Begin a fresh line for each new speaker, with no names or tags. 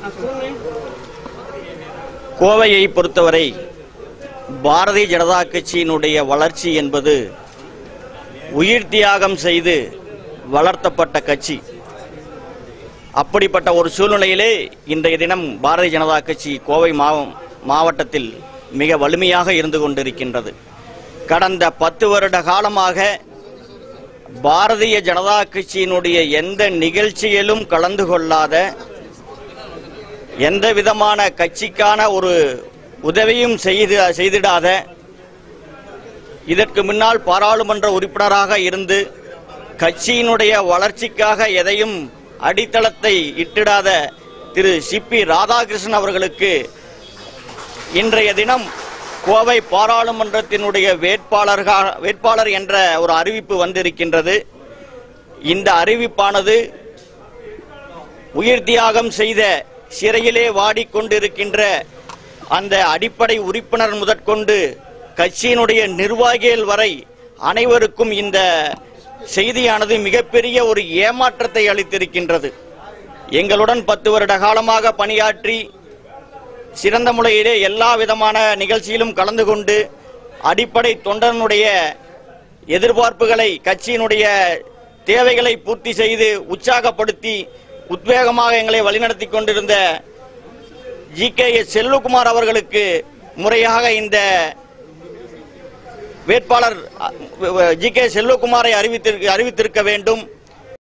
கோவையை பொறுத்தவரை பாரதிய ஜனதா கட்சியினுடைய வளர்ச்சி என்பது உயிர் தியாகம் செய்து வளர்த்தப்பட்ட கட்சி. அப்படிப்பட்ட ஒரு சூழ்நிலையிலே இன்றைய தினம் பாரதிய ஜனதா கட்சி கோவை மாவட்டத்தில் மிக வலிமையாக இருந்து கொண்டிருக்கின்றது. கடந்த 10 வருட காலமாக பாரதிய ஜனதா கட்சியினுடைய எந்த நிகழ்ச்சியிலும் கலந்து கொள்ளாத, எந்த விதமான கட்சிக்கான ஒரு உதவியும் செய்திடாத, இதற்கு முன்னால் பாராளுமன்ற உறுப்பினராக இருந்து கட்சியினுடைய வளர்ச்சிக்காக எதையும் அடித்தளத்தை இட்டிடாத திரு சிபி ராதாகிருஷ்ணன் அவர்களுக்கு இன்றைய தினம் கோவை பாராளுமன்றத்தினுடைய வேட்பாளர் என்ற ஒரு அறிவிப்பு வந்திருக்கின்றது. இந்த அறிவிப்பானது உயிர் தியாகம் செய்த, சிறையிலே வாடிக்கொண்டிருக்கின்ற அந்த அடிப்படை உறுப்பினர் முதற்கொண்டு கட்சியினுடைய நிர்வாகிகள் வரை அனைவருக்கும் இந்த செய்தியானது மிகப்பெரிய ஒரு ஏமாற்றத்தை அளித்திருக்கின்றது. எங்களுடன் 10 வருட காலமாக பணியாற்றி சிறந்த முறையிலே எல்லா விதமான நிகழ்ச்சியிலும் கலந்து கொண்டு அடிப்படை தொண்டனுடைய எதிர்பார்ப்புகளை, கட்சியினுடைய தேவைகளை பூர்த்தி செய்து உற்சாகப்படுத்தி உத்வேகமாக எங்களை வழிநடத்தி கொண்டிருந்த ஜி.கே.எஸ். செல்வகுமார் அவர்களுக்கு முறையாக இந்த வேட்பாளர் ஜி.கே. செல்வகுமாரை அறிவித்திருக்க வேண்டும்.